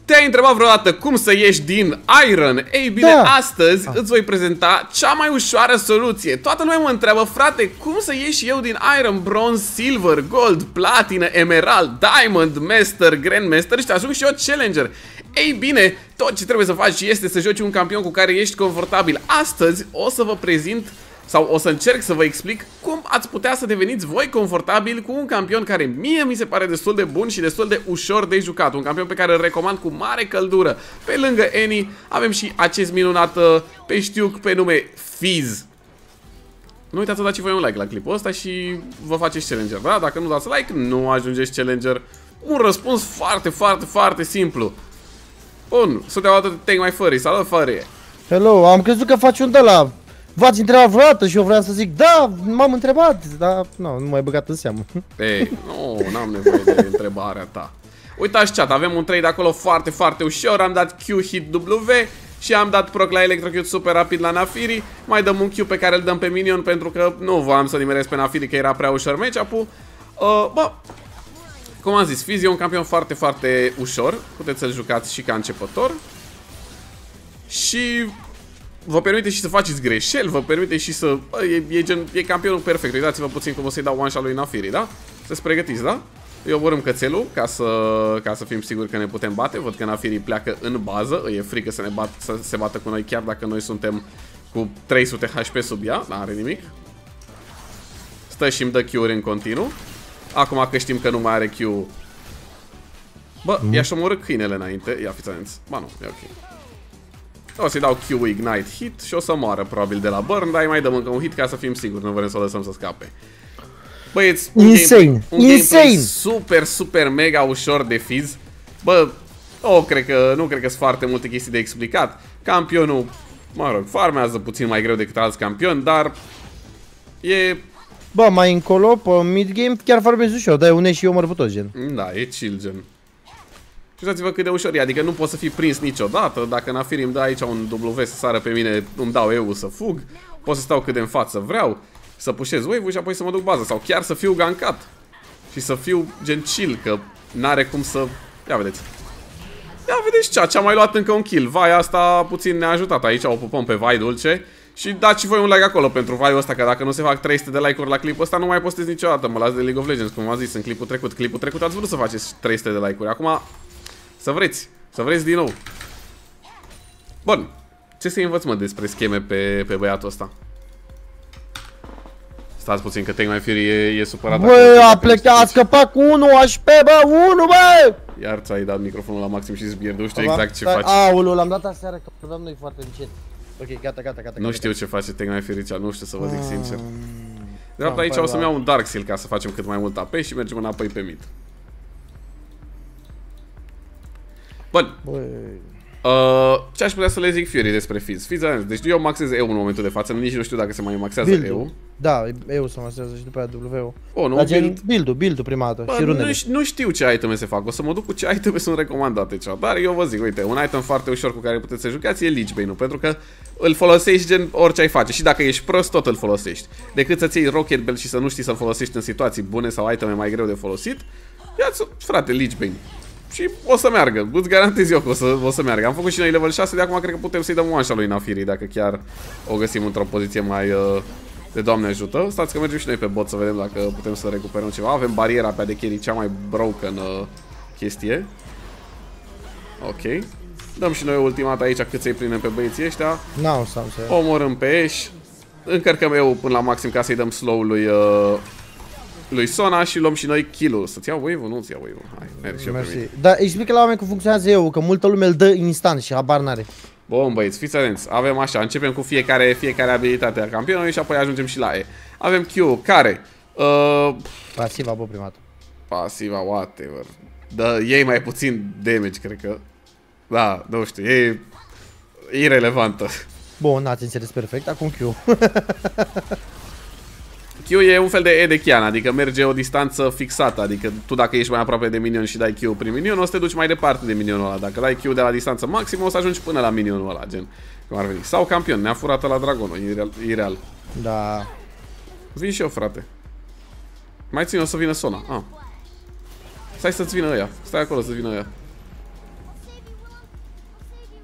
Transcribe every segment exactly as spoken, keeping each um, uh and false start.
Te-ai întrebat vreodată cum să ieși din Iron? Ei bine, da. astăzi ah. îți voi prezenta cea mai ușoară soluție. Toată lumea mă întreabă, frate, cum să ieși eu din Iron, Bronze, Silver, Gold, Platină, Emerald, Diamond, Master, Grandmaster și te ajung și eu Challenger. Ei bine, tot ce trebuie să faci este să joci un campion cu care ești confortabil. Astăzi o să vă prezint sau o să încerc să vă explic cum ați putea să deveniți voi confortabili cu un campion care mie mi se pare destul de bun și destul de ușor de jucat. Un campion pe care îl recomand cu mare căldură. Pe lângă Annie avem și acest minunat peștiuc pe nume Fizz. Nu uitați să dați voi un like la clipul ăsta și vă faceți Challenger, da? Dacă nu dați like, nu ajungeți Challenger. Un răspuns foarte, foarte, foarte simplu. Bun, să te audă Take My Furry, salut Furry. Hello, am crezut că faci un de la... V-ați întrebat vreodată și eu vreau să zic, da, m-am întrebat, dar nu, nu m-ai băgat în seamă. Ei, nu, n-am nevoie de întrebarea ta. Uitați chat, avem un trade acolo foarte, foarte ușor, am dat Q hit W și am dat proc la Electrocute super rapid la Naafiri. Mai dăm un Q pe care îl dăm pe minion pentru că nu voiam să nimeresc pe Naafiri, că era prea ușor match-up-ul. Uh, bă, cum am zis, Fizz e un campion foarte, foarte ușor, puteți să-l jucați și ca începător. Și... vă permite și să faceți greșeli, vă permite și să... Bă, e, e, gen, e campionul perfect. Uitați-vă puțin cum o să-i dau one-shot lui Naafiri, da? Să-ți pregătiți, da? Eu omorâm cățelul ca să, ca să fim siguri că ne putem bate. Văd că Naafiri pleacă în bază. Îi e frică să, ne bat, să se bată cu noi chiar dacă noi suntem cu trei sute H P sub ea. N-are nimic. Stă și îmi dă Q-uri în continuu. Acum că știm că nu mai are Q... Bă, mm. i-aș omorâ câinele înainte. Ia fiți atenți. Ba nu, e ok. O să-i dau Q Ignite hit și o să moară probabil de la burn, dar îi mai dăm încă un hit ca să fim siguri, nu vrem să o lăsăm să scape. Băieți, un Insane. gameplay, un Insane. gameplay super, super mega ușor de Fizz. Bă, oh, cred că, nu cred că sunt foarte multe chestii de explicat. Campionul, mă rog, farmează puțin mai greu decât alți campioni, dar e... Bă, mai încolo, pe mid-game, chiar farmezi ușor, dai une și eu mă tot gen. Da, e chill gen. Și uitați-vă cât de ușor e, adică nu poți să fii prins niciodată. Dacă Naafiri îmi dă aici un W să sară pe mine, îmi dau eu să fug. Pot să stau cât de în față vreau, să pușez wave-ul și apoi să mă duc bază. Sau chiar să fiu gankat și să fiu gen chill, că n-are cum să... Ia vedeți. Ia vedeți cea, ce-a mai luat încă un kill. Vai, asta puțin ne-a ajutat aici, o pupăm pe Vai Dulce. Și dați și voi un like acolo pentru Vai-ul ăsta, că dacă nu se fac trei sute de like-uri la clipul ăsta, nu mai postez niciodată. Mă las de League of Legends, cum v-am zis în clipul trecut. Clipul trecut ați vrut să faceți trei sute de like-uri. Acum... să vreți, să vreți din nou. Bun, ce să învăț mă despre scheme pe, pe băiatul ăsta? Stați puțin că Take My Furry e, e supărat. Bă, a plecat, a scăpat cu unu H P, bă, unu, bă! Iar ți-ai dat microfonul la maxim și zbier, nu știu exact ce faci. Aoleu, l-am dat aseară, că vorbeam noi foarte încet. Ok, gata, gata, gata. Nu știu ce face Take My Furry, nu știu să vă zic sincer. De fapt aici o să-mi iau un Dark Seal ca să facem cât mai mult A P și mergem înapoi pe mid. Bun. Uh, ce aș putea să le zic Fury despre Fizz? Fizz, deci eu maxez E U în momentul de față, nici nu știu dacă se mai maxează E U. Da, E U se maxează și după aia W. Oh, nu, dar build. build-ul, build-ul prima dată. Bă, și runele. Nu, nu știu ce iteme se fac, o să mă duc cu ce iteme sunt recomandate, cea. Dar eu vă zic, uite, un item foarte ușor cu care puteți să jucați e Lich Bane-ul, pentru că îl folosești gen orice ai face și dacă ești prost tot îl folosești. Decât să-ți iei Rocket Belt și să nu știi să-l folosești în situații bune sau iteme mai greu de folosit, ia-ți, frate, Lich Bane. Și o să meargă, îți garantez eu că o să, o să meargă. Am făcut și noi level șase, de acum cred că putem să-i dăm one-shot lui Naafiri dacă chiar o găsim într-o poziție mai uh, de Doamne ajută. Stați că mergem și noi pe bot să vedem dacă putem să recuperăm ceva. Avem bariera pe de carry, cea mai broken uh, chestie. Ok. Dăm și noi ultimata aici cât să-i prindem pe băieții ăștia. N-au să omorâm pe Ashe. Încărcăm eu până la maxim ca să-i dăm slow lui... Uh, lui Sona și luăm și noi kill-ul. Să-ți iau wave-ul? Nu-ți iau wave-ul. Hai, merg și eu pe mine. Dar explică la oameni cum funcționează E U, că multă lume îl dă instant și habar n-are. Bun, băieți, fiți atenți. Avem așa, începem cu fiecare, fiecare abilitate a campionului și apoi ajungem și la E. Avem Q care... Uh, pasiva, bă, prima dată. Pasiva, whatever. Dă, iei mai puțin damage, cred că. Da, nu știu, e irelevantă. Bun, n-ați înțeles perfect, acum Q. Q e un fel de E de Chiana, adică merge o distanță fixată, adică tu dacă ești mai aproape de minion și dai Q prin minion, o să te duci mai departe de minionul ăla. Dacă dai Q de la distanță maximă, o să ajungi până la minionul ăla, gen, cum ar veni. Sau campion, ne-a furat la dragonul, ireal. ireal. Da. Vin și eu, frate. Mai țin, o să vină Sona. Ah. Stai să-ți vină ăia, stai acolo să vină ăia.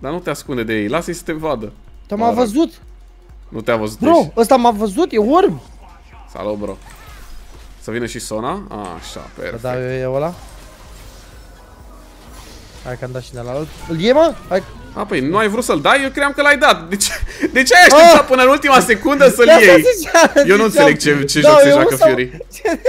Dar nu te ascunde de ei, lasă-i să te vadă. Dar m-a văzut. Nu te-a văzut. Bro, ăsta m-a văzut, e orb. Salut, bro. Să vină și Sona? A, așa, perfect. Da, eu ăla. Hai că am dat și de la alt. Îl iei, mă? Hai. A, păi nu ai vrut să-l dai? Eu cream că l-ai dat. De ce, de ce ai așteptat ah! până în ultima secundă să-l iei? Zicea, eu nu ziceam. Înțeleg ce, ce da, joc se joacă Fury.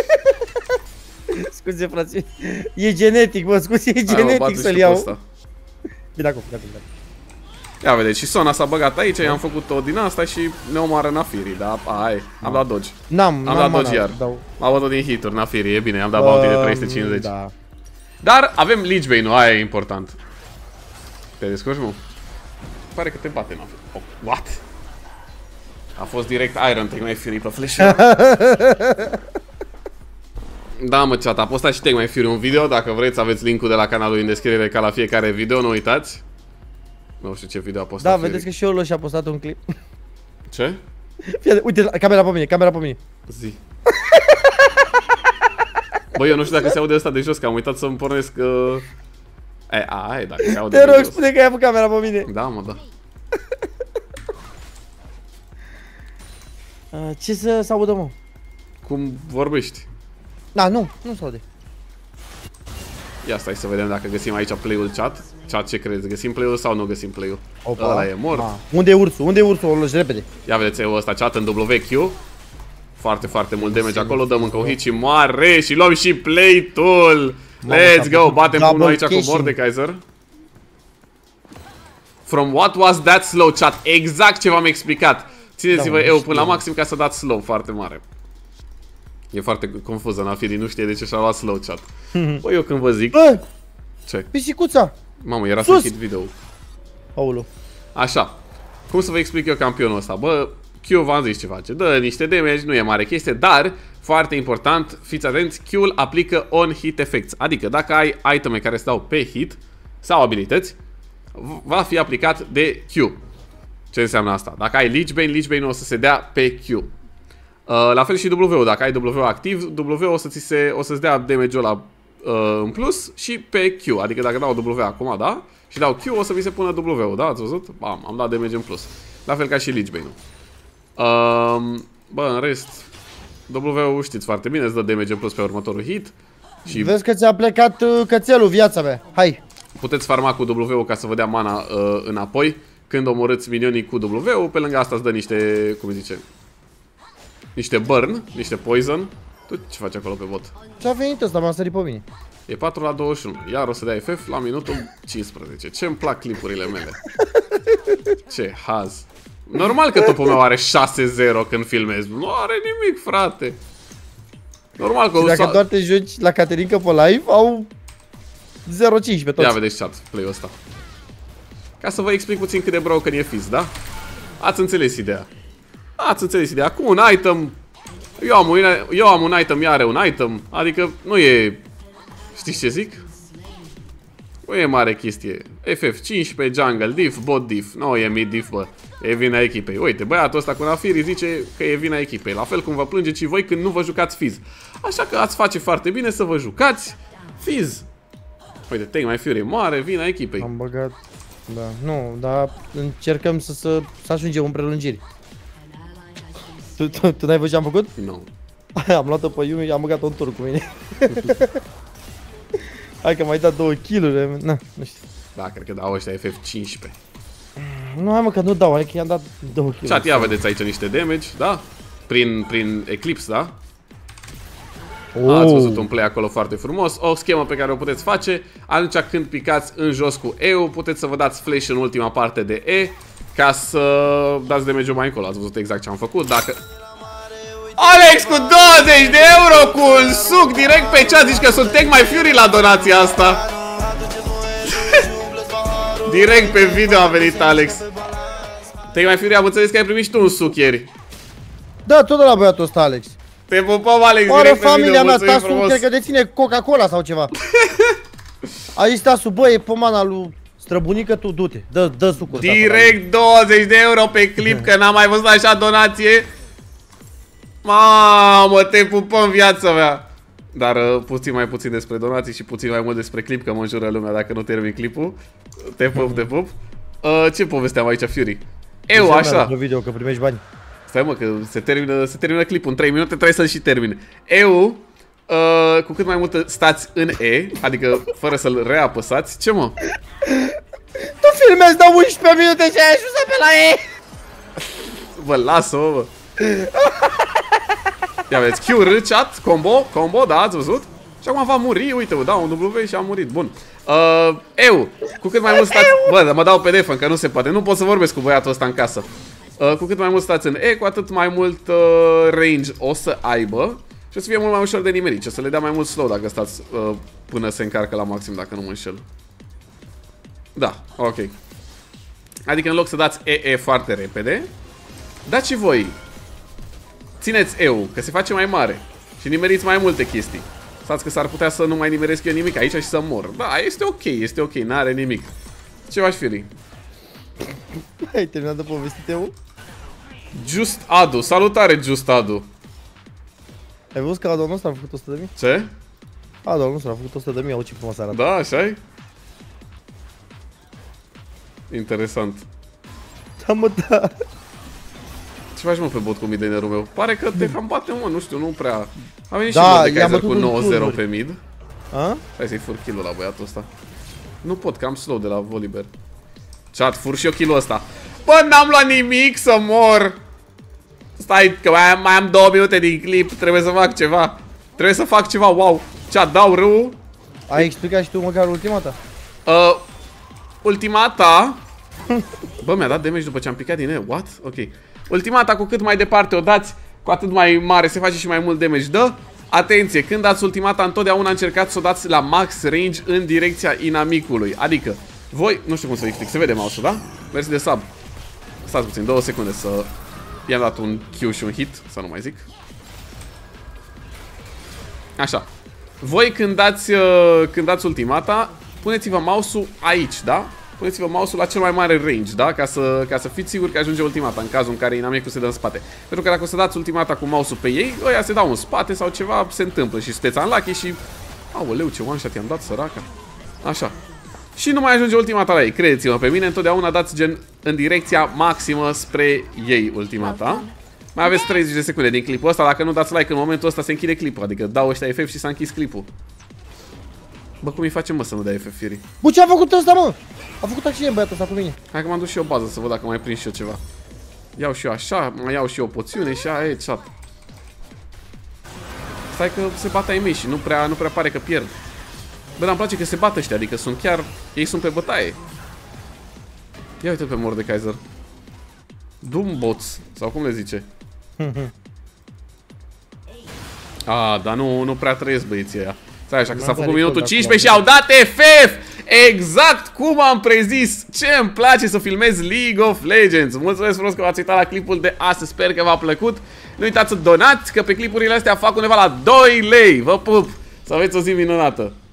Scuze, frate. E genetic, mă, scuze, e genetic să-l iau. Bine acum, bine acum. Ia vedeți, și Sona s-a băgat aici, i-am făcut tot din asta și ne omoară Nafiri, dar hai, am dat dodge. N-am, am dat dodge iar. Am bătut din hituri, Nafiri, e bine, am dat bounty de trei sute cincizeci. Da. Dar avem Lich Bane-ul, aia e important. Te descurci, mă? Pare că te bate, Nafiri. Oh, what? A fost direct Iron, Take My Fury pe flash. Da, mă, chat, a postat și Take My Fury un video, dacă vreți aveți linkul de la canalul în descriere ca la fiecare video, nu uitați. Nu știu ce video a postat. Da, Fury. vedeți că și eu și-a postat un clip. Ce? Fii, uite, camera pe mine, camera pe mine. Zi. Băi, eu nu știu dacă se aude ăsta de jos, că am uitat să-mi pornesc... Uh... E, a, e, dacă se aude Te de rog, jos. spune că ai avut camera pe mine. Da, mă, da. uh, ce să se audă, mă? Cum vorbești? Da, nu, nu se aude. Ia stai să vedem dacă găsim aici play-ul chat. Chat, ce crezi? Găsim play-ul sau nu găsim play-ul? Ăla e mort. Ma. Unde e ursul? Unde e ursul? O luși repede. Ia vedeți eu ăsta chat în W Q. Foarte, foarte mult damage acolo. Dăm încă un hit și moare. Și luăm și play-ul. Let's go. Batem pumnul aici cu Mordekaiser. From what was that slow, chat? Exact ce v-am explicat. Țineți-vă eu până la maxim ca să dați slow foarte mare. E foarte confuză, Nafiri, nu știe de ce și-a luat slow chat. Băi, eu când vă zic... Bă! Ce? Pisicuța! Mamă, era să închid video. Aulu. Așa. Cum să vă explic eu campionul ăsta? Bă, Q v-am zis ce face. Dă niște damage, nu e mare chestie, dar, foarte important, fiți atenți, Q-ul aplică on-hit effects. Adică, dacă ai iteme care se dau pe hit, sau abilități, va fi aplicat de Q. Ce înseamnă asta? Dacă ai Lich Bane, Lich Bane o să se dea pe Q. Uh, la fel și W-ul, dacă ai W activ, W o să ți se, o să-ți dea damage-ul ăla uh, în plus și pe Q. Adică dacă dau W acum, da? Și dau Q, o să mi se pună W-ul, da? Ați văzut? Bam, am dat damage în plus. La fel ca și Lich Bane-ul. Uh, bă, în rest, W-ul știți foarte bine, îți dă damage în plus pe următorul hit. Și vezi că ți-a plecat uh, cățelul, viața mea. Hai! Puteți farma cu W-ul ca să vă dea mana uh, înapoi când omorâți minionii cu W-ul. Pe lângă asta îți dă niște, cum zice, niște burn, niște poison. Tu ce faci acolo pe bot? Ce-a venit ăsta? M-a sărit pe mine. E patru la douăzeci și unu. Iar o să dea F F la minutul cincisprezece. Ce-mi plac clipurile mele. Ce haz. Normal că topul meu are șase zero când filmez. Nu are nimic, frate. Normal că... Dacă doar te joci la Caterinca pe live, au zero cinci pe toți. Ia vedeți chat, play-ul ăsta. Ca să vă explic puțin cât de broken e Fizz, da? Ați înțeles ideea. Ați înțeles ideea. Cu un item... Eu am un, eu am un item, ea are un item. Adică nu e... Știți ce zic? Nu e mare chestie. F F cincisprezece, jungle diff, bot diff. Nu e mid diff, bă. E vina echipei. Uite, băiatul ăsta cu Nafiri zice că e vina echipei. La fel cum vă plângeți și voi când nu vă jucați Fizz. Așa că ați face foarte bine să vă jucați Fizz. Uite, Take My Fury moare, vina echipei. Am băgat... Da, nu, dar încercăm să, să, să ajungem în prelungiri. Tu, tu, tu n-ai văzut ce am făcut? Nu. Am luat-o pe Yumi și am băgat-o în tur cu mine. Hai că m-ai dat două kill-uri. Na, nu știu. Da, cred că dau ăștia F F cincisprezece. Nu, hai mă, că nu dau, hai că i-am dat două kill-uri. Chat, ia vedeți aici niște damage, da? Prin, prin Eclipse, da? Oh. Ați văzut un play acolo foarte frumos. O schemă pe care o puteți face atunci când picați în jos cu E-ul, puteți să vă dați flash în ultima parte de E ca să dați damage-ul mai încolo. Ați văzut exact ce am făcut. Dacă... Alex cu douăzeci de euro cu un suc direct pe chat. Zici că sunt Take My Fury la donația asta. Direct pe video a venit Alex. Take My Fury, am înțeles că ai primit și tu un suc ieri. Da, tot de la băiatul ăsta, Alex. Te pupăm, Alex, oare direct pe familia video, mea, mulțumim Tasul, frumos. cred că deține Coca-Cola sau ceva. Aici Tasul, bă, e pomana lui străbunică, tu du-te, dă, dă sucul. Direct douăzeci de euro pe clip, că n-am mai văzut așa donație. Mamă, te pupăm, viața mea. Dar uh, puțin mai puțin despre donații și puțin mai mult despre clip, că mă înjură lumea dacă nu termin clipul. Te pup, te pup. Uh, ce povesteam aici, Fury? Eu, așa. Video că primești bani. Stai mă, că se termină, se termină clipul în trei minute, trebuie să-l și termine. Eu, uh, cu cât mai mult stați în E, adică fără să-l reapăsați, ce mă? Tu filmezi de unsprezece minute și ai ajuns pe la E! Bă, lasă-mă, bă. Ia vezi, Q, R, chat, combo, combo, da, ați văzut? Și acum va muri, uite, da, un W și a murit, bun. Uh, eu, cu cât mai mult stați... Bă, mă dau P D F, încă nu se poate, nu pot să vorbesc cu băiatul ăsta în casă. Uh, cu cât mai mult stați în E, cu atât mai mult uh, range o să aibă. Și o să fie mult mai ușor de nimerit, o să le dea mai mult slow dacă stați uh, până se încarcă la maxim, dacă nu mă înșel. Da, ok. Adică în loc să dați E E foarte repede, dați și voi. Țineți E-ul, că se face mai mare. Și nimeriți mai multe chestii. Stați că s-ar putea să nu mai nimeresc eu nimic aici și să mor. Da, este ok, este ok, n-are nimic. Ce faci, Fury? Ai terminat de povestit eu? Just Adu, salutare Just Adu. Ai văzut că Adu nostru a făcut o sută de mii? Ce? Adu nostru a făcut o sută de mii, au ce frumos arată. Da, așa-i? Interesant. Da, mă, da. Ce faci, mă, pe bot cu mid lanerul meu? Pare că te cam bate, mă, nu știu, nu prea... A venit Da, și bot de i-am Kaiser cu bătut în nouă zero turnuri. pe mid. A? Hai să-i fur kill-ul la băiatul ăsta. Nu pot, că am slow de la Volibear. Chat, fur și eu kill-ul ăsta. Bă, n-am luat nimic să mor! Stai, că mai am, mai am două minute din clip, trebuie să fac ceva. Trebuie să fac ceva, wow. Chat, dau râu. Ai explicat și tu măcar ultimata? Uh, ultimata... Bă, mi-a dat damage după ce am picat din E, what? Ok. Ultimata, cu cât mai departe o dați, cu atât mai mare se face și mai mult damage. Dă, atenție, când dați ultimata, întotdeauna încercați să o dați la max range în direcția inamicului. Adică, voi, nu știu cum să explic, se vede mouse-ul, da? Mersi de sub. Stați puțin, două secunde să... I-am dat un Q și un hit, să nu mai zic. Așa. Voi când dați, uh, când dați ultimata, puneți-vă mouse-ul aici, da? Puneți-vă mouse-ul la cel mai mare range, da? Ca să, ca să fiți siguri că ajunge ultimata, în cazul în care inamicul se dă în spate. Pentru că dacă o să dați ultimata cu mouse-ul pe ei, ăia se dau în spate sau ceva se întâmplă și sunteți unlucky și... Aoleu, ce one-shot i-am dat, săraca. Așa. Și nu mai ajunge ultimata la ei, credeți-mă pe mine, întotdeauna dați gen în direcția maximă spre ei ultimata. Mai aveți treizeci de secunde din clipul ăsta, dacă nu dați like în momentul ăsta se închide clipul, adică dau ăștia F F și s-a închis clipul. Bă, cum îi facem, mă, să nu dea F F Fury? Bă, ce a făcut ăsta, mă? A făcut accident băiatul ăsta cu mine. Hai că m-am dus și eu bază să văd dacă mai prind și eu ceva. Iau și eu așa, mai iau și eu o poțiune și aia e chat. Stai că se bat ai mei și nu prea, nu prea pare că pierd. Bă, dar îmi place că se bat ăștia, adică sunt chiar... Ei sunt pe bătaie. Ia uite pe Mordekaiser. Doombots, sau cum le zice? A, dar nu, nu prea trăiesc băieții ăia. Stai așa că s-a făcut minutul cincisprezece și au dat F F! Exact cum am prezis! Ce îmi place să filmez League of Legends! Mulțumesc frumos că v-ați uitat la clipul de astăzi, sper că v-a plăcut. Nu uitați să donați, că pe clipurile astea fac undeva la doi lei. Vă pup! Să aveți o zi minunată!